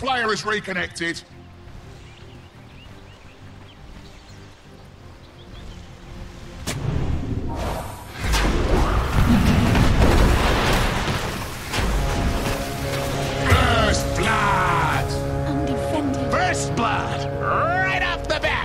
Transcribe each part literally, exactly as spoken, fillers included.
player is reconnected. First blood! Undefended. First blood! Right off the bat!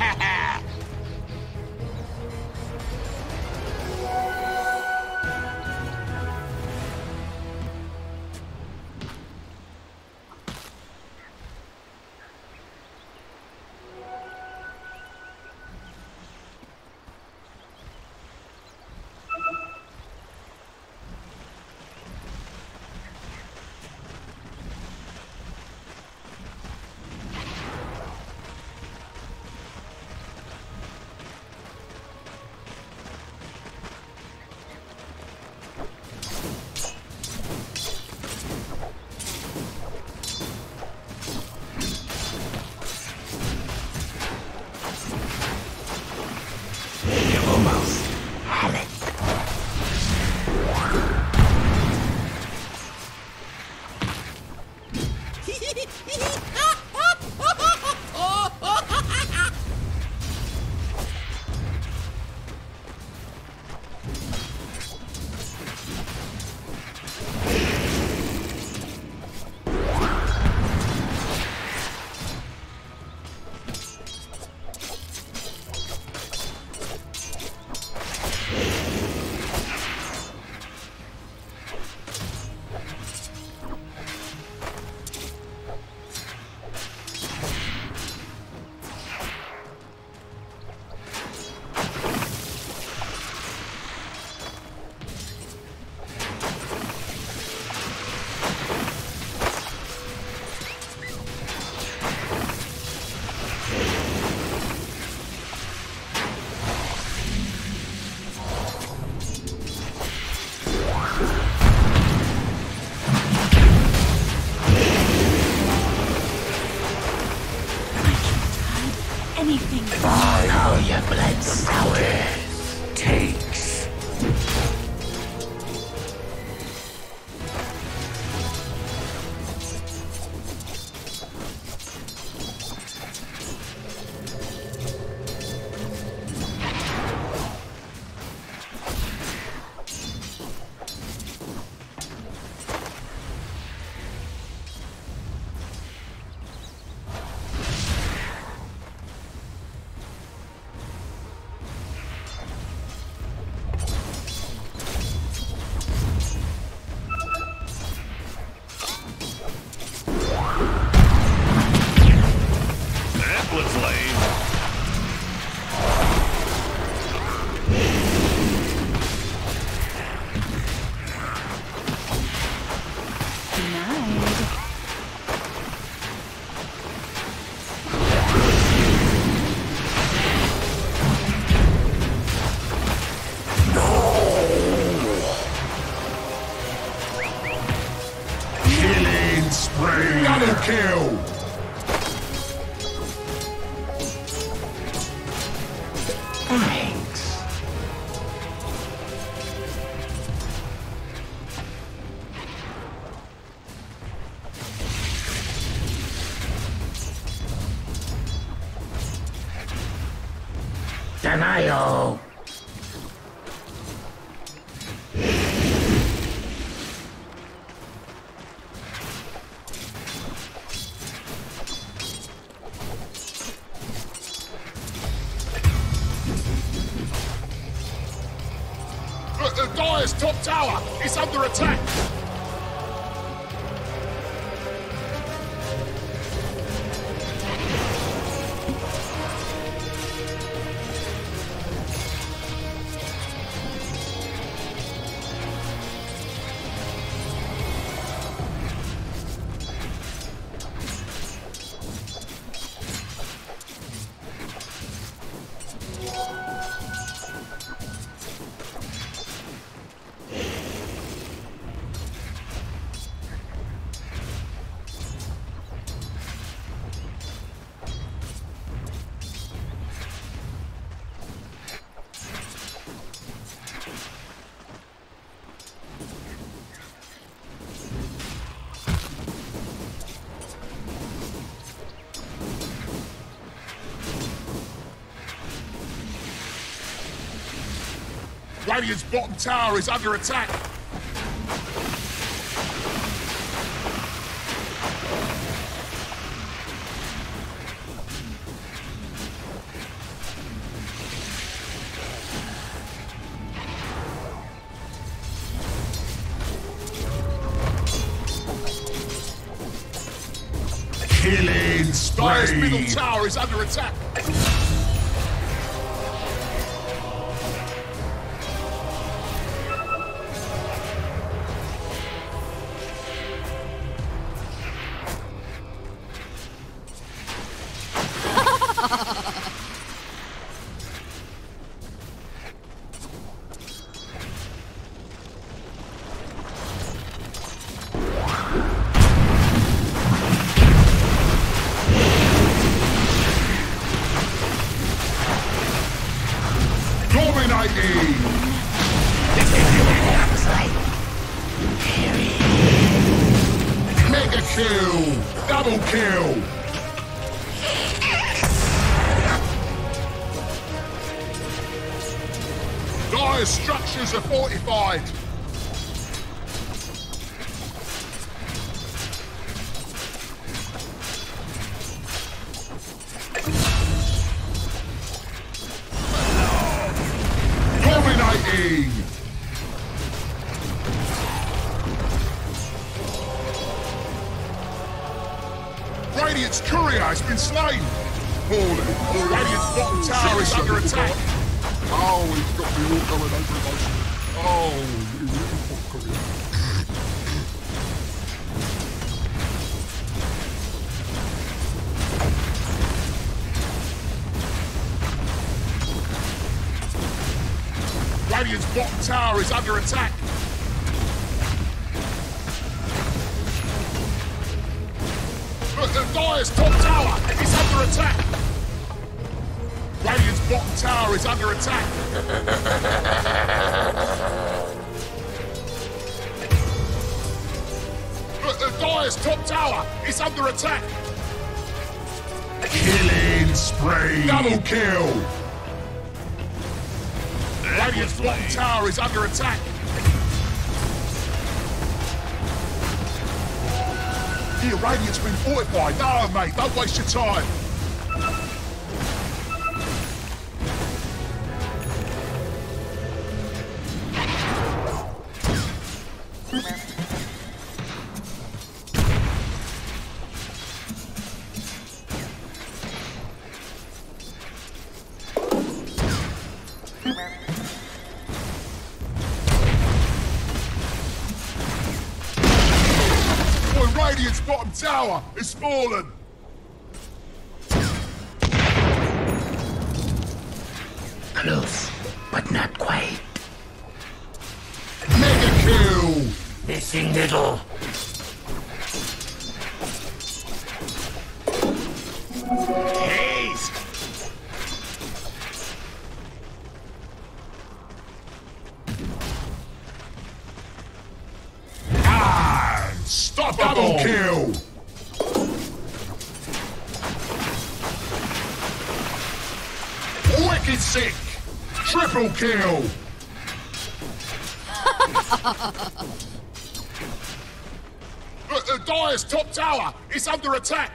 Kill! Thanks. Denial. Dire's top tower is under attack! Radiant's bottom tower is under attack. Killing spree. Dire's middle tower is under attack. Mega kill! Double kill! Dire's structures are fortified. Dominating! Radiant's courier has been slain! Falling! Radiant's bottom tower is under attack! Oh, he's got me all going over emotion. Oh, you little courier. Radiant's bottom tower is under attack! The Dire's top tower is under attack! Radiant's bottom tower is under attack! The Dire's top tower is under attack! Killing spree. Double kill! Radiant's bottom tower is under attack! Here, Radiant's been fortified. No, mate, don't waste your time. Radiant's bottom tower is fallen! Close, but not quite. Mega kill! Missing little. Haste! Stop double kill! Wicked sick! Triple kill! the, the Dire's top tower is under attack!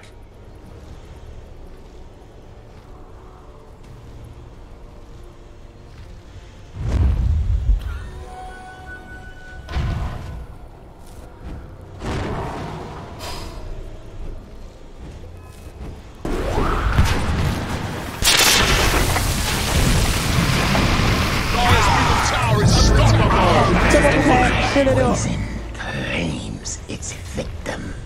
Poison claims its victim.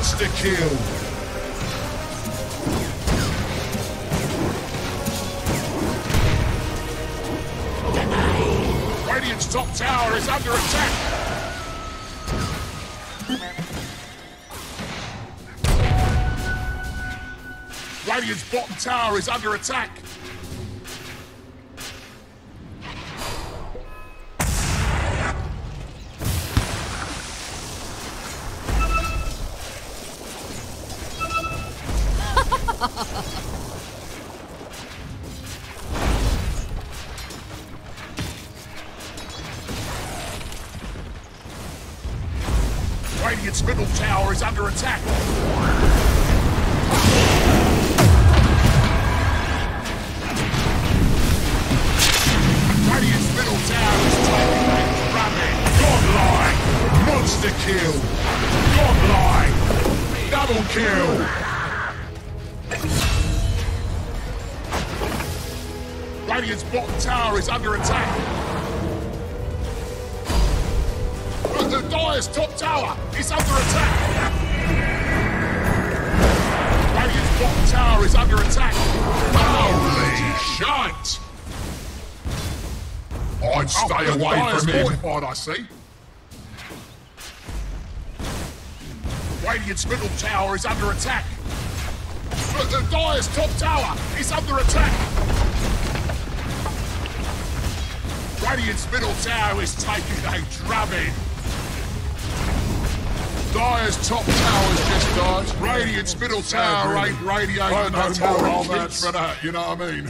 Monster kill! Radiant's top tower is under attack! Radiant's bottom tower is under attack! Radiant's middle tower is under attack! Radiant's middle tower is taking a rabbit! Godlike! Monster kill! Godlike! Double kill! Radiant's bottom tower is under attack! The Dire's top tower is under attack! Radiant's bottom tower is under attack! Holy shite! I'd stay oh, away from him. Fortified, I see. Radiant's middle tower is under attack! The Dire's top tower is under attack! Radiant's middle tower is taking a drubbing! Dire's top tower's just died. Radiant's middle tower ain't radiating no more on that for that, you know what I mean?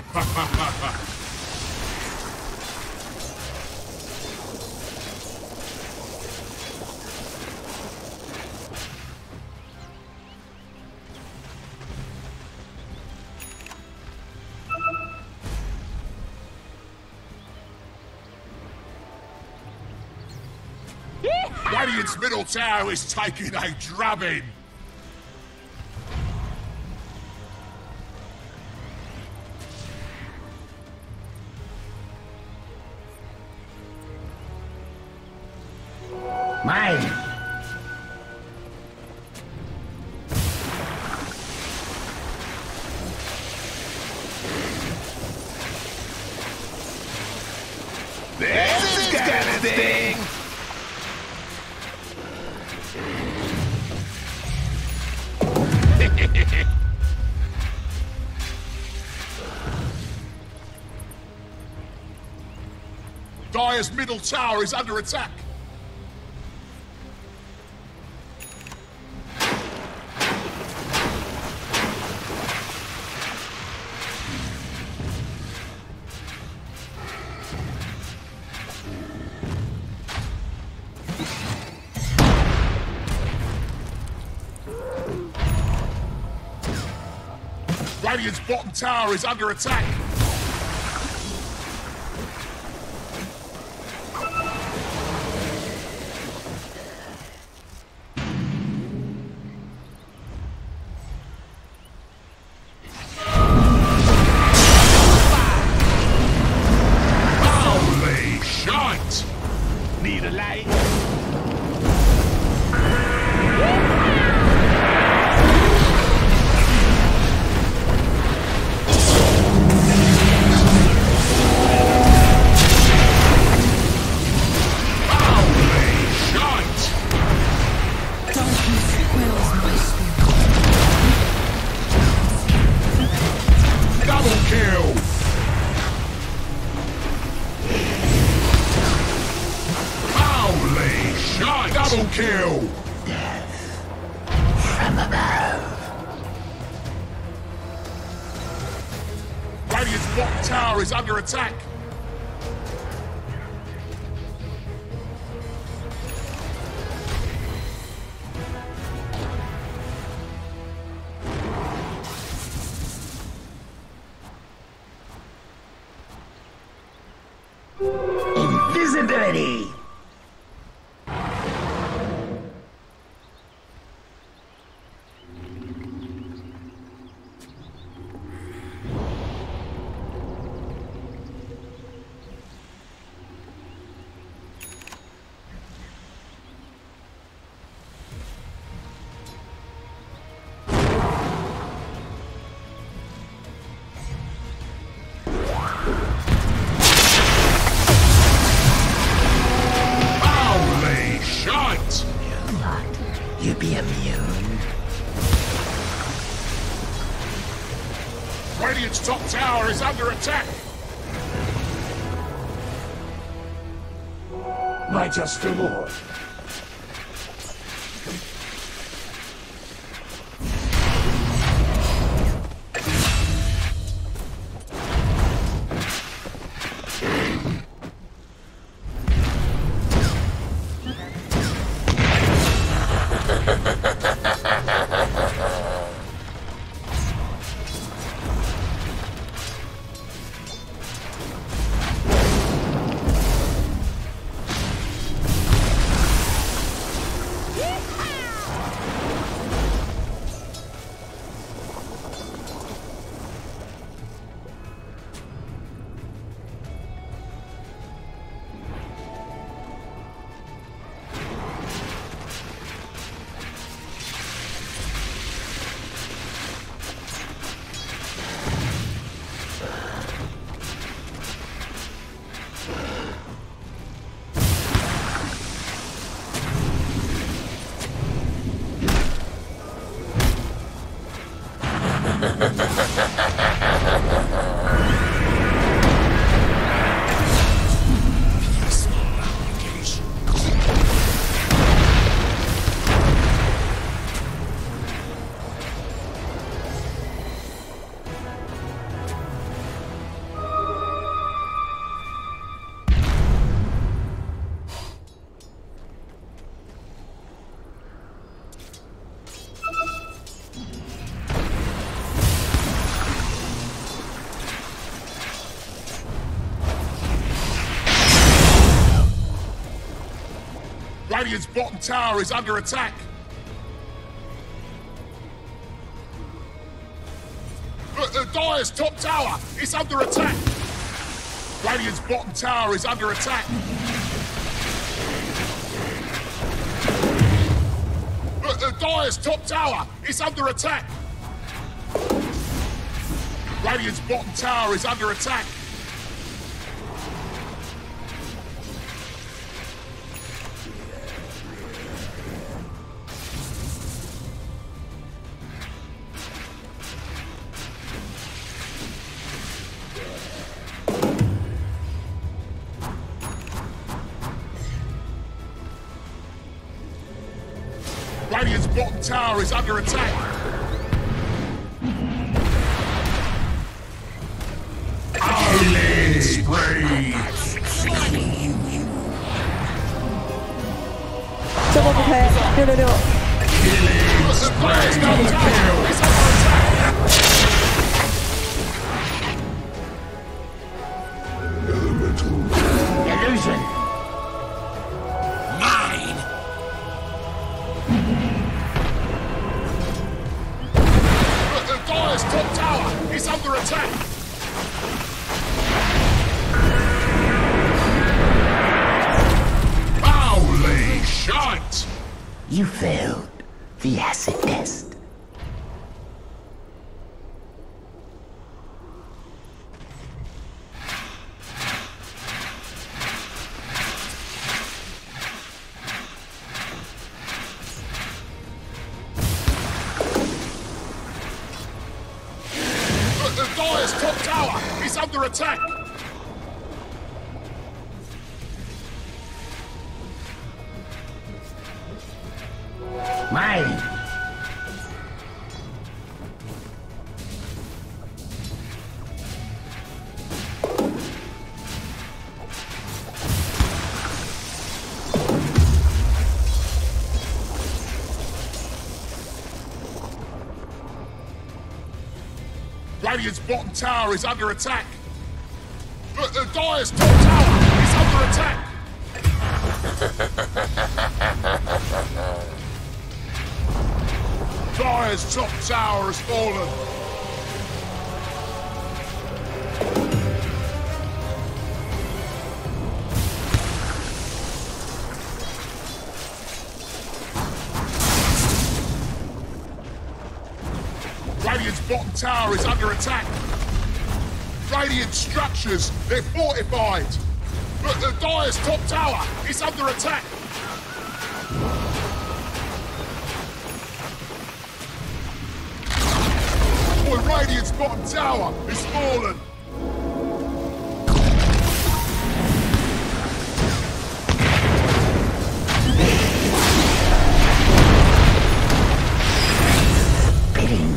Radiant's middle tower is taking a drubbing! Mine! This is gonna sting! Dire's middle tower is under attack! Radiant's bottom tower is under attack! Need a light? Double kill! Death from above. Radiant's bottom tower is under attack! Invisibility! you be immune? Radiant's top tower is under attack! My just reward. Radiant's bottom tower is under attack! Uh, uh, Dire's top tower is under attack! Radiant's bottom tower is under attack! Uh, uh, Dire's top tower is under attack! Radiant's bottom tower is under attack! Radiant's bottom tower is under attack! Killing spree! 저거 보세요. 료료료. Killing spree! Double kill! It's under attack! Illusion. Mine! The Dire's top tower is under attack! Holy shite! You failed the acid test. The Dire's top tower is under attack! Mine. Radiant's bottom tower is under attack! The, the Dire's top tower is under attack! Dire's top tower has fallen! Radiant's bottom tower is under attack! Radiant structures, they're fortified! But the Dire's top tower is under attack! bottom tower is fallen! Bidding.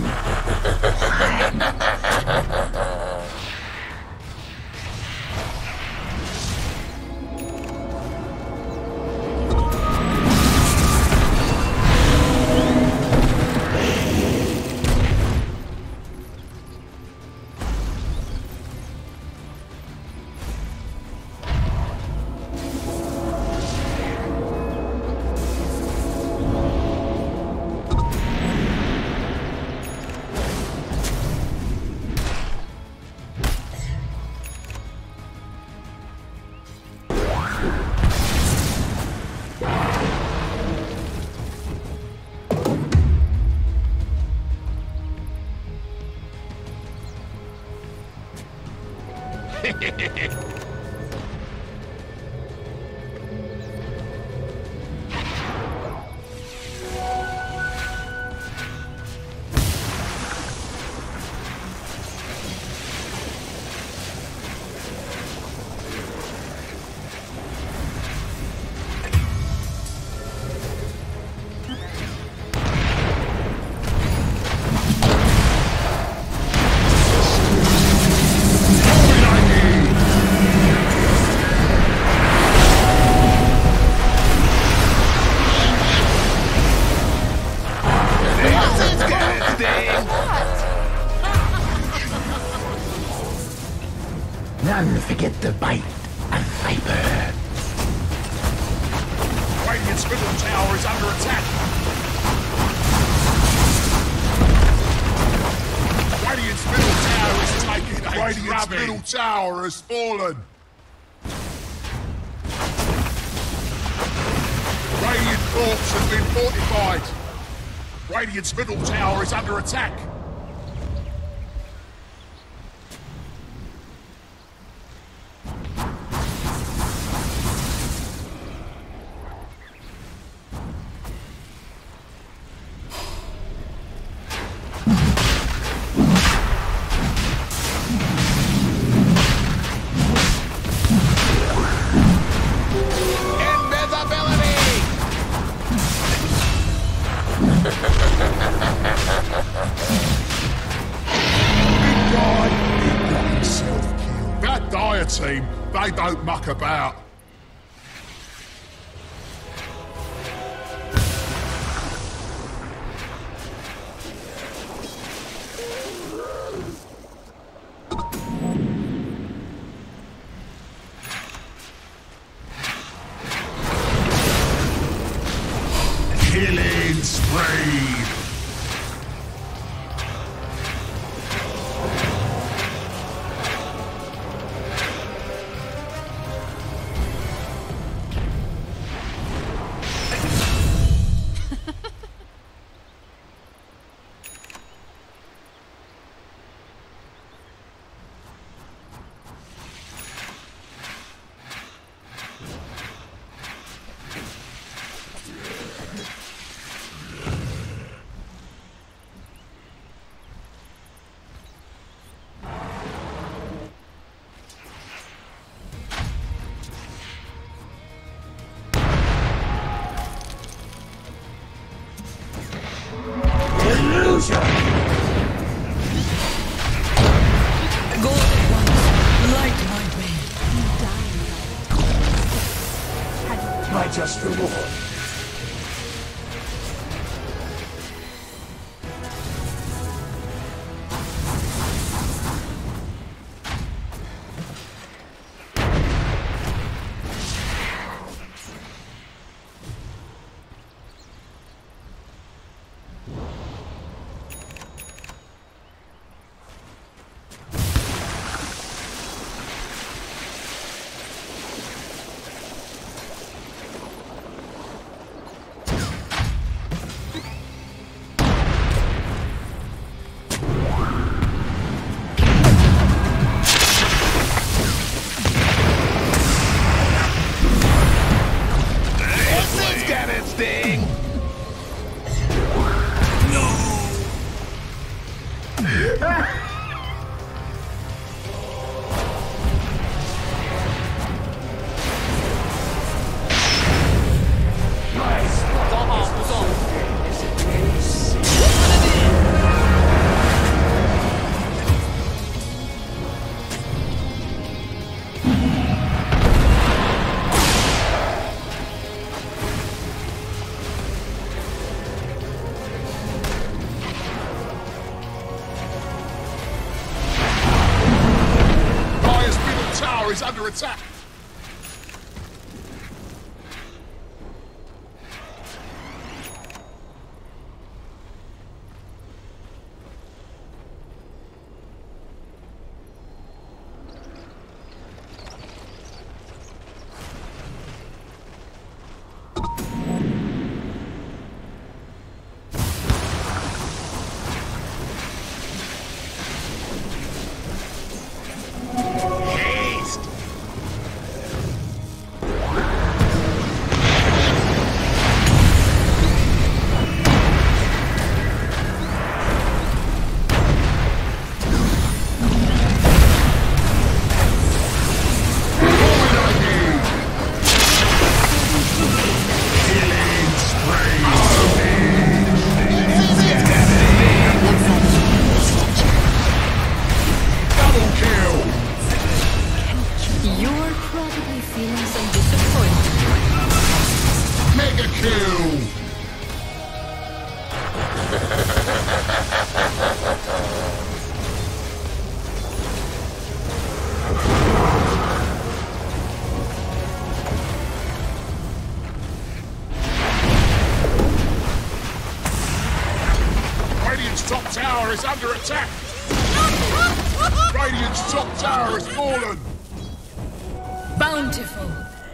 None forget the bite of Viper. Radiant's middle tower is under attack! Radiant's middle tower is taking a Radiant's drubbing. middle tower has fallen. Radiant forts have been fortified! Radiant's middle tower is under attack! Team, they don't muck about. Killing spree. My just reward. attack! Is under attack! Radiant's top tower has fallen! Bountiful!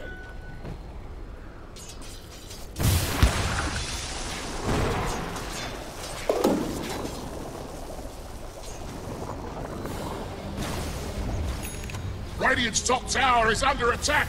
Radiant's top tower is under attack!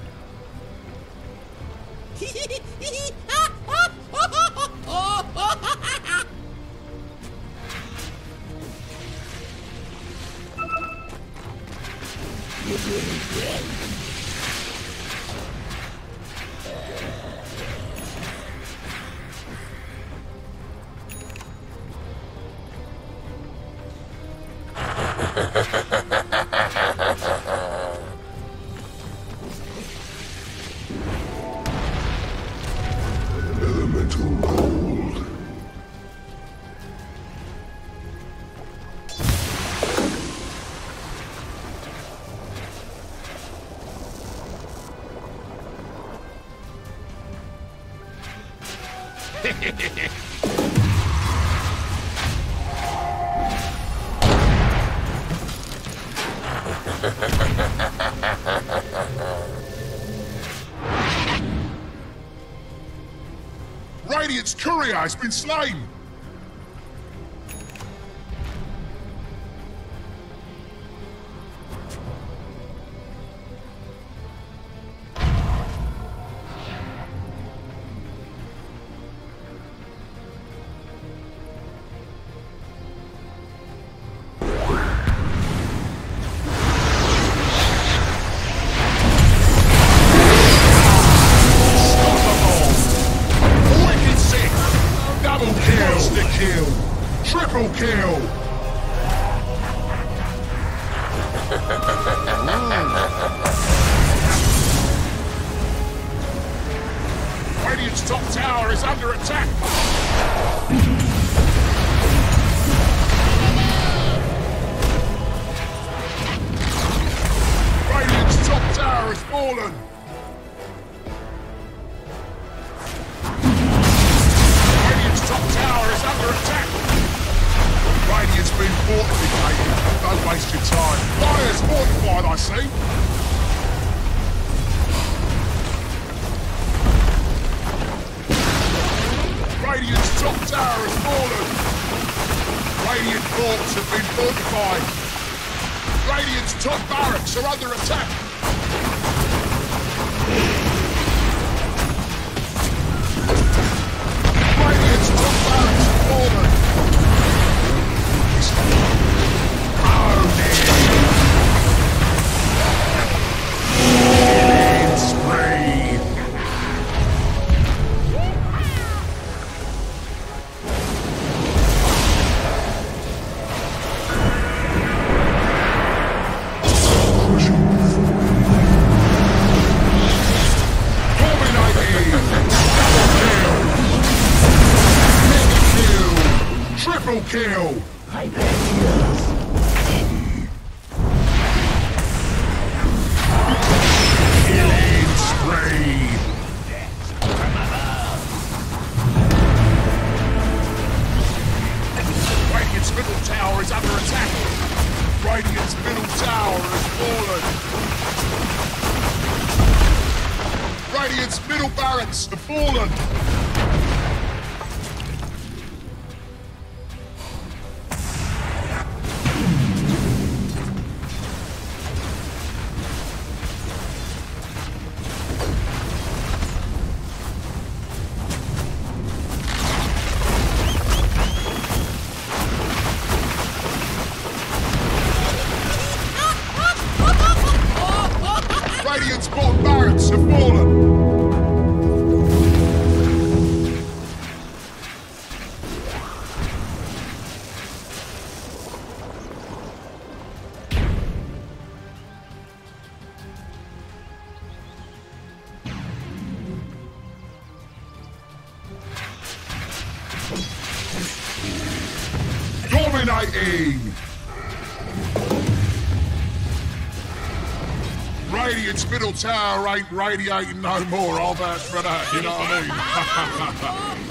Elemental gold. Radiant's courier has been slain! Triple kill! Radiant's top tower is under attack! Radiant's top tower has fallen! Radiant's top tower is under attack! Radiant's been fortified. Don't waste your time. Fire's fortified, I see. Radiant's top tower has fallen. Radiant forts have been fortified. Radiant's top barracks are under attack. Radiant's top barracks have fallen. Triple kill! I bet you. Radiant's middle barracks have fallen. Radiant's bottom barracks have fallen. Dominating! Radiant's middle tower ain't radiating no more, I'll vouch for that, you know what I mean?